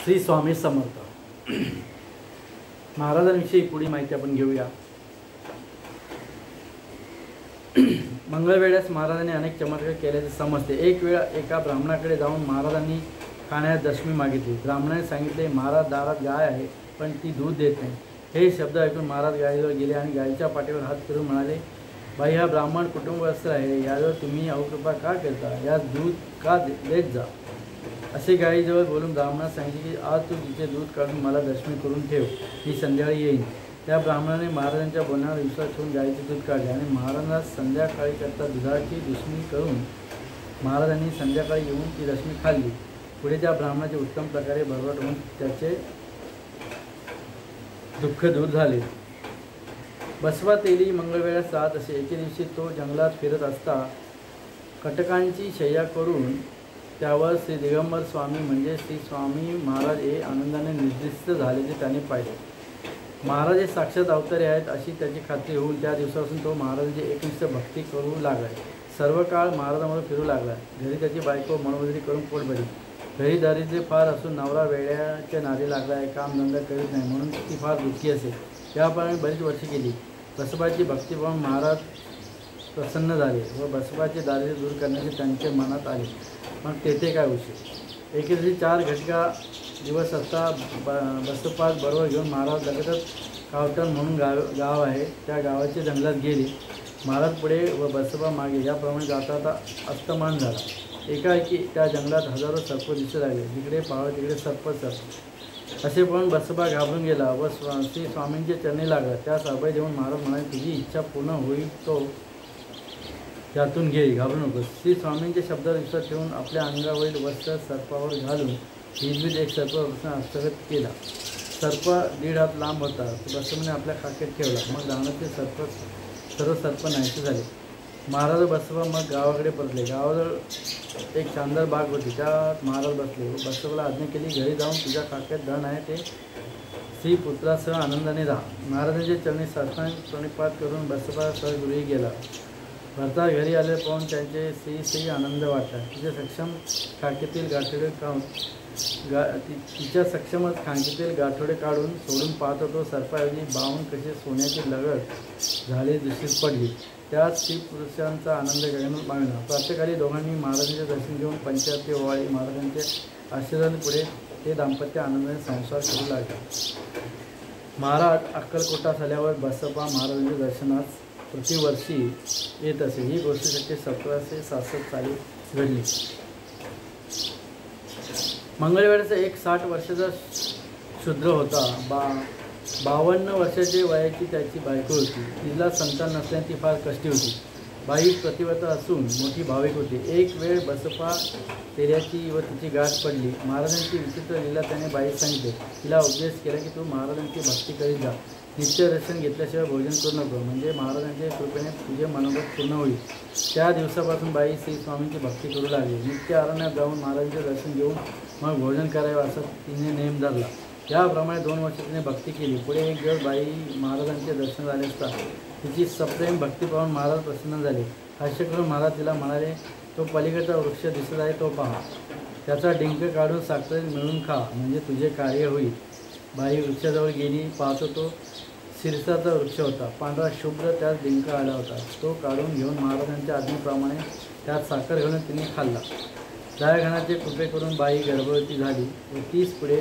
श्री स्वामी समर्थ महाराजांविषयी पुढील माहिती आपण घेऊया। मंगळवेळ्यास महाराजांनी अनेक चमत्कार केल्याचे समजते। एक वेळा एका ब्राह्मणाकडे जाऊन महाराजांनी खाण्यास दशमी मागितली। ब्राह्मणाने सांगितले, महाराज दारात गाय आहे पण ती दूध देत नाही। हे शब्द ऐकून महाराज गायीजवळ गेले आणि गायीच्या पाठीवर हात फिरून म्हणाले, बाई, हा ब्राह्मण कुटुंबस्थ आहे, याजवळ तुम्ही अवकृपा का करता? यास दूध का देत जा? असे गायीजवळ बोलून ब्राह्मणास सांगितले की आज तू तिचे दूध काढून मला दशमी करून ठेव, मी संध्याकाळी येईन। त्या ब्राह्मणाने महाराजांच्या बोलण्यावर विश्वास ठेवून गायीचे दूध काढले आणि महाराजांना संध्याकाळी करता दुधाची दशमी करून महाराजांनी संध्याकाळी येऊन ती दशमी खाल्ली। पुढे त्या ब्राह्मणाचे उत्तम प्रकारे भरभट होऊन त्याचे दुःख दूर झाले। बसवा तेली मंगळवेळ्यास जात असे। एके दिवशी तो जंगलात फिरत असता कटकांची शय्या करून त्यावर श्री दिगंबर स्वामी म्हणजे श्री स्वामी महाराज हे आनंदाने निर्दिष्ट झाल्याचे त्याने पाहिले। महाराज हे साक्षात अवतारे आहेत अशी त्याची खात्री होऊन त्या दिवसापासून तो महाराजांची एकनिष्ठ भक्ती करू लागला। सर्व काळ महाराजांमध्ये फिरू लागला। घरी त्याची बायको मनोमजुरी करून पोट भरली। घरी दारिद्र्य फार असून नवरा वेड्याच्या नादी लागला आहे, कामधंदा करीत नाही म्हणून ती फार दुःखी असे। त्याप्रमाणे बरीच वर्षे गेली। बसवाची भक्ती पाहून महाराज प्रसन्न झाले व बसवाचे दारिद्र्य दूर करण्याचे त्यांच्या मनात आले। मग तेथे काय उशीर। एके दिवशी 4 घटिका दिवस असता बसपास बरोबर घेऊन महाराज लगतच कावटण म्हणून गाव आहे त्या गावाच्या जंगलात गेले। महाराज पुढे व बसपा मागे याप्रमाणे जाता अस्तमान झाला। एकाएकी त्या जंगलात हजारो सर्प दिसू लागले। जिकडे पाहावे तिकडे सर्प असे पाहून बसपा घाबरून गेला व श्री स्वामींचे चरणी लागला। त्यास अभय देऊन महाराज म्हणाले, तुझी इच्छा पूर्ण होईल तो त्यातून घे, घाबरू नकोस। श्री स्वामींच्या शब्दावर विश्वास ठेवून आपल्या अंगावरील वस्त्र सर्पावर घालून हिजवीत एक सर्प हस्तगत केला। सर्प 1.5 हात लांब होता। बसवाने आपल्या खाक्यात ठेवला। मग दानाचे सर्व सर्प नाहीसे झाले। महाराज बसवा मग गावाकडे परतले। गावाजवळ एक शानदार बाग होती, त्यात महाराज बसले व बसवाला आज्ञा केली, घरी जाऊन तुझ्या खाक्यात धन आहे ते श्री पुत्रासह आनंदाने राहा। महाराजांच्या चरणी साष्टांग प्रणिपात करून बसवा सहगृही गेला। भरता घरी आले पाहून त्यांचे श्री आनंद वाटला। तिच्या सक्षम खांकीतील गाठोडे काढून सोडून पाहतो तो सर्पाऐवजी बाहून कसे सोन्याची लगड झाले दिसून पडली। त्यात स्त्री पुरुषांचा आनंद गगनात माविला। प्रातःकाली दोघांनी महाराजांचे दर्शन घेऊन पंचायती ओवाळी। महाराजांच्या आशीर्वादाने पुढे ते दाम्पत्य आनंदाने संसार करू लागले। महाराज अक्कलकोटास आल्यावर बसप्पा महाराजांच्या दर्शनास प्रतिवर्षी येत असे। ही गोष्ट सत्य 1767 साली घडली। मंगळवेळ्याचा एक 60 वर्षाचा शूद्र होता। 52 वर्षाचे वयाची त्याची बायको होती। तिला संतान नसल्याने ती फार कष्टी होती। बाई प्रतिव्रता असून मोठी भाविक होती। एक वेळ बसपा तेऱ्याची व तिची गाठ पडली। महाराजांची विचित्र लीला त्याने बाईस सांगितले। तिला उपदेश केला की तू महाराजांची भक्ती करीत जा, नित्य दर्शन घेतल्याशिवाय भोजन करू नको, म्हणजे महाराजांच्या कृपेने तुझे मनोगत पूर्ण होईल। त्या दिवसापासून बाई श्री स्वामींची भक्ती करू लागली। नित्य अरण्यात जाऊन महाराजांचे दर्शन घेऊन मग भोजन करावे असा तिने नेम धरला। याप्रमाणे 2 वर्ष तिने भक्ती केली। पुढे एक दिवस बाई महाराजांचे दर्शन झाले असता तिची सप्रेम भक्ती पाहून महाराज प्रसन्न झाले। हास्य करून महाराज तिला म्हणाले, तो पलीकडचा वृक्ष दिसत आहे तो पहा, त्याचा डिंक काढून साखरेत मिळून खा, म्हणजे तुझे कार्य होईल। बाई वृक्षाजवळ गेली, पाहतो तो शिरसाचा वृक्ष होता। पांढरा शुभ्र त्यात डिंक आला होता। तो काढून घेऊन महाराजांच्या आज्ञेप्रमाणे त्यात साखर घालून तिने खाल्ला। दयाघनाचे कृपे करून बाई गर्भवती झाली व 30 पुढे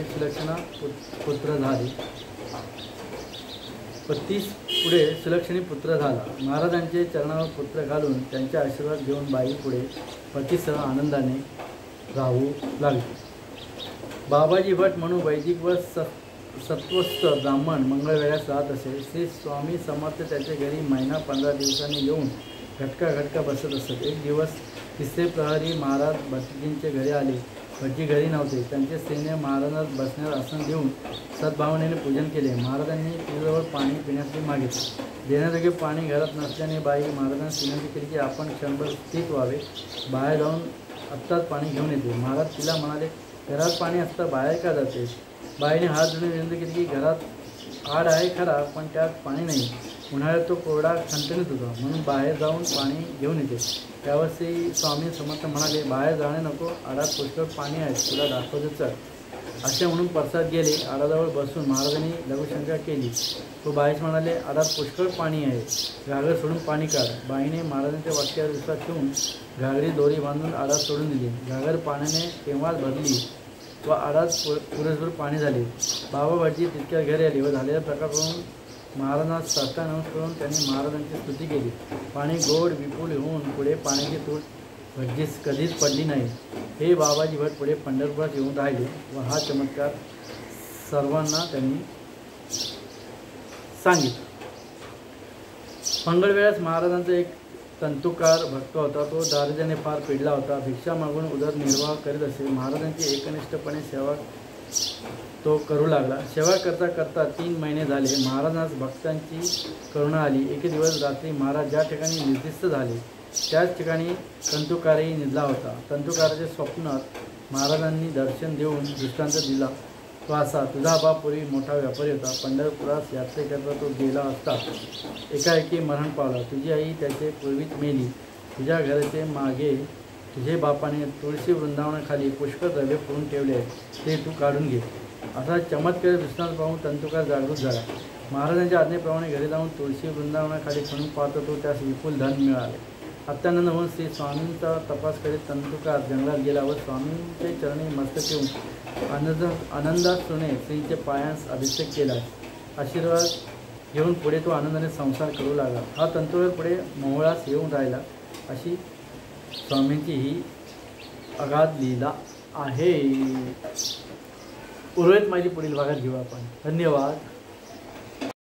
सुलक्षणी पुत्र झाला। महाराजांचे चरणावर पुत्र घालून त्यांचे आशीर्वाद घेऊन बाई पुढे पतीसह आनंदाने राहू लागली। बाबाजी भट म्हणून वैदिक व सत्वस्थ ब्राह्मण मंगळवेळ्यास राहत असे। श्री स्वामी समर्थ त्याच्या घरी महिना 15 दिवसांनी येऊन घटका बसत असत। एक दिवस 3रे प्रहरी महाराज भटजींचे घरी आले। भटजी घरी नव्हते। त्यांच्या स्त्रीने महाराजांना बसण्यावर आसन देऊन सद्भावनेने पूजन केले। महाराजांनी तिजवळ पाणी पिण्यासाठी मागितले। देण्याजोगे पाणी घरात नसल्याने बाई महाराजांना विनंती केली की आपण क्षणभर स्थित व्हावे, बाहेर जाऊन आत्ताच पाणी घेऊन येते। महाराज तिला म्हणाले, घरात पाणी असता बाहेर का जाते? बाईने हात जोडून विनंती केली की घरात आड आहे खरा, पण त्यात पाणी नाही। उन्हाळ्यात तो कोरडा खणखणीत होता, म्हणून बाहेर जाऊन पाणी घेऊन येते। त्यावर श्री स्वामी समर्थ म्हणाले, बाहेर जाणे नको, आडात पुष्कळ पाणी आहे, तुला दाखवते चल। असे म्हणून परसात गेले. आडाजवळ बसून महाराजांनी लघुशंका केली. तो बाईस म्हणाले, आडात पुष्कळ पाणी आहे, घागर सोडून पाणी काढ. बाईने महाराजांच्या वाक्यावर विश्वास ठेवून घागरी दोरी बांधून आडात सोडून दिली. घागर पाण्याने तेव्हाच भरली व आडात पुरेसभर पाणी झाले. बाबा भटजी तितक्या घरी आले व झालेल्या प्रकार पाहून महाराजांना साष्टांग नमस्कार करून त्यांनी महाराजांची स्तुती केली. पाणी गोड विपुल होऊन पुढे पाण्याची तूट भटजीस कधीच पडली नाही. हे बाबाजी भट पुढे पंढरपुरात येऊन राहिले व हा चमत्कार सर्वांना त्यांनी सांगितला. मंगळवेळास महाराजांचा एक तंतुकार भक्त होता. तो दारिद्र्याने फार पिडला होता. भिक्षा मागून उदरनिर्वाह करीत असे. महाराजांची एकनिष्ठपणे सेवा तो करू लागला. सेवा करता करता 3 महिने झाले. महाराजांस भक्तांची करुणा आली. एक दिवस रात्री महाराज ज्या ठिकाणी निर्दिष्ट झाले त्याच ठिकाणी तंतुकारही निजला होता. तंतुकाराच्या स्वप्नात महाराजांनी दर्शन देऊन दृष्टांत दिला तो असा, तुझा बाप पूर्वी मोठा व्यापारी होता. पंढरपुरात यात्रेकरता तो गेला असता एकाएकी मरण पावला. तुझी आई त्याचे पूर्वीच मेली. तुझ्या घराचे मागे तुझे बापाने तुळशी वृंदावनाखाली पुष्कळ द्रव्य करून ठेवले, ते तू काढून घे. असा चमत्कार दृष्टांत पाहून तंतुकार जागृत झाला. महाराजांच्या आज्ञेप्रमाणे घरी जाऊन तुळशी वृंदावनाखाली खणून पाहतो तो त्यास विपुल धन मिळाले. अत्यानंद होऊन श्री स्वामींचा तपास करीत तंतुकार जंगलात गेला व स्वामींचे चरणी मस्तक ठेवून आनंदाश्रूने श्रींचे पायांस अभिषेक केला. आशीर्वाद घेऊन पुढे तो आनंदाने संसार करू लागला. हा तंतुकार पुढे मोहळास येऊन राहिला. अशी स्वामींची ही अगाध लीला आहे. उर्वरित माहिती पुढील भागात घेऊ आपण. धन्यवाद.